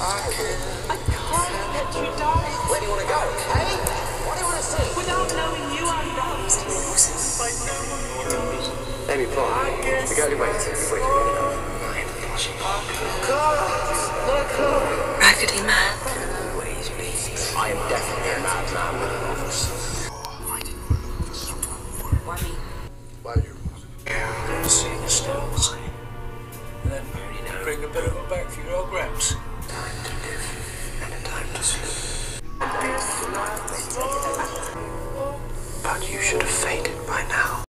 I can't let you die. Where do you want to go, hey? What do you want to see? Without knowing you, I'm lost. By no one. Let me plan. We go to wait before you want to go. Raggedy man. I am definitely a madman with an office. Why me? Why you? Seeing the stones. And then bring a bit of them back for your old gramps. Time to live and a time to sleep. But you should have faded by now.